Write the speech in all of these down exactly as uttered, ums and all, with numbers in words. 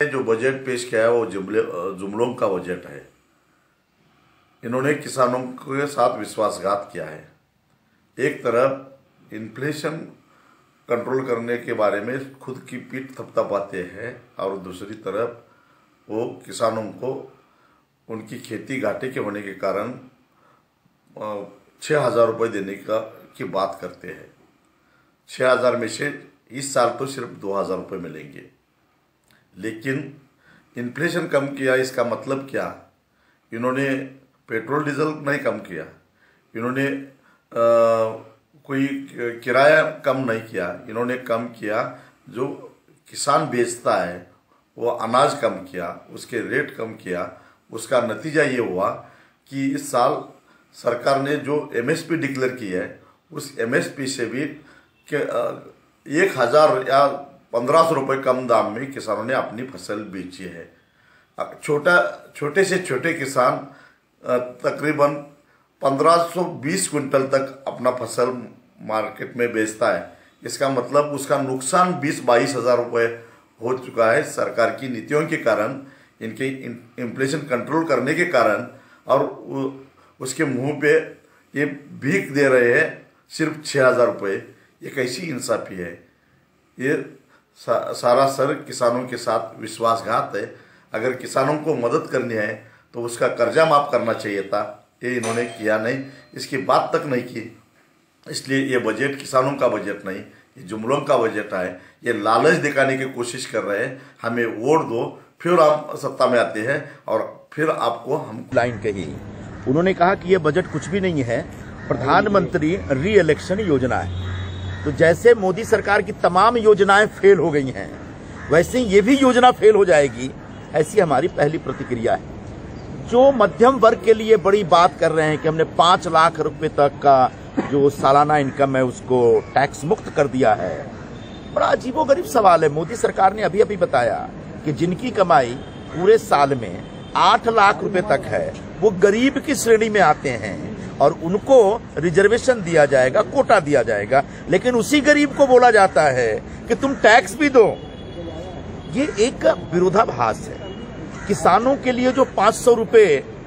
जो बजट पेश किया है वो जुमले जुमलों का बजट है। इन्होंने किसानों के साथ विश्वासघात किया है। एक तरफ इन्फ्लेशन कंट्रोल करने के बारे में खुद की पीठ थपथपाते हैं और दूसरी तरफ वो किसानों को उनकी खेती घाटे के होने के कारण छः हज़ार रुपये देने का की बात करते हैं। छः हज़ार में से इस साल तो सिर्फ दो हज़ार रुपये मिलेंगे। लेकिन इन्फ्लेशन कम किया, इसका मतलब क्या? इन्होंने पेट्रोल डीजल नहीं कम किया, इन्होंने आ, कोई किराया कम नहीं किया, इन्होंने कम किया जो किसान बेचता है वो अनाज कम किया, उसके रेट कम किया। उसका नतीजा ये हुआ कि इस साल सरकार ने जो एमएसपी डिक्लेयर की है उस एमएसपी से भी एक हज़ार या पंद्रह सौ रुपये कम दाम में किसानों ने अपनी फसल बेची है। छोटा छोटे से छोटे किसान तकरीबन पंद्रह सौ बीस क्विंटल तक अपना फसल मार्केट में बेचता है। इसका मतलब उसका नुकसान बीस बाईस हज़ार रुपये हो चुका है सरकार की नीतियों के कारण, इनके इन्फ्लेशन कंट्रोल करने के कारण। और उसके मुंह पे ये भीख दे रहे हैं सिर्फ छः हज़ार रुपये। ये कैसी इंसाफी है? ये सा, सारा सर किसानों के साथ विश्वासघात है। अगर किसानों को मदद करनी है तो उसका कर्जा माफ़ करना चाहिए था, ये इन्होंने किया नहीं, इसकी बात तक नहीं की। इसलिए ये बजट किसानों का बजट नहीं, ये जुमलों का बजट है। ये लालच दिखाने की कोशिश कर रहे हैं, हमें वोट दो फिर हम सत्ता में आते हैं और फिर आपको हम लाइन कही। उन्होंने कहा कि ये बजट कुछ भी नहीं है, प्रधानमंत्री री इलेक्शन योजना है। तो जैसे मोदी सरकार की तमाम योजनाएं फेल हो गई हैं, वैसे ये भी योजना फेल हो जाएगी, ऐसी हमारी पहली प्रतिक्रिया है। जो मध्यम वर्ग के लिए बड़ी बात कर रहे हैं कि हमने पांच लाख रुपए तक का जो सालाना इनकम है उसको टैक्स मुक्त कर दिया है, बड़ा अजीबोगरीब सवाल है। मोदी सरकार ने अभी अभी बताया कि जिनकी कमाई पूरे साल में आठ लाख रुपए तक है वो गरीब की श्रेणी में आते हैं और उनको रिजर्वेशन दिया जाएगा, कोटा दिया जाएगा। लेकिन उसी गरीब को बोला जाता है कि तुम टैक्स भी दो। ये एक विरोधाभास है। किसानों के लिए जो पांच सौ रुपए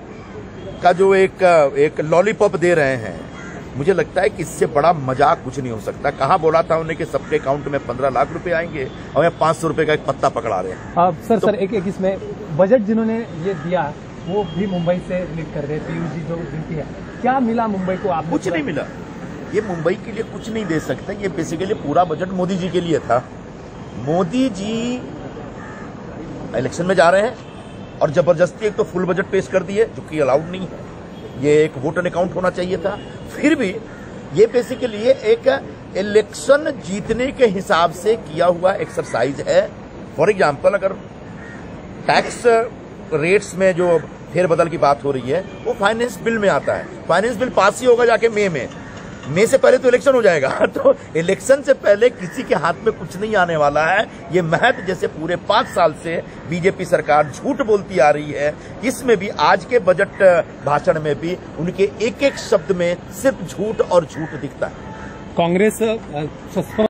का जो एक एक लॉलीपॉप दे रहे हैं, मुझे लगता है कि इससे बड़ा मजाक कुछ नहीं हो सकता। कहाँ बोला था उन्होंने कि सबके अकाउंट में पंद्रह लाख रुपए आएंगे और ये पांच सौ रुपए का एक पत्ता पकड़ा रहे हैं। आ, सर तो, सर एक एक इसमें बजट जिन्होंने ये दिया वो भी मुंबई से लीड कर रहे, पीयूष जी जो गिनती है, क्या मिला मुंबई को? आप कुछ नहीं मिला। ये मुंबई के लिए कुछ नहीं दे सकता। ये बेसिकली पूरा बजट मोदी जी के लिए था। मोदी जी इलेक्शन में जा रहे हैं और जबरदस्ती एक तो फुल बजट पेश कर दिए, जो कि अलाउड नहीं है। ये एक वोट एन अकाउंट होना चाहिए था। फिर भी ये बेसिकली एक इलेक्शन जीतने के हिसाब से किया हुआ एक्सरसाइज है। फॉर एग्जांपल, अगर टैक्स रेट्स में जो फेरबदल की बात हो रही है वो फाइनेंस बिल में आता है। फाइनेंस बिल पास ही होगा जाके मई में, मई से पहले तो इलेक्शन हो जाएगा। तो इलेक्शन से पहले किसी के हाथ में कुछ नहीं आने वाला है। ये महज जैसे पूरे पांच साल से बीजेपी सरकार झूठ बोलती आ रही है, इसमें भी आज के बजट भाषण में भी उनके एक एक शब्द में सिर्फ झूठ और झूठ दिखता है। कांग्रेस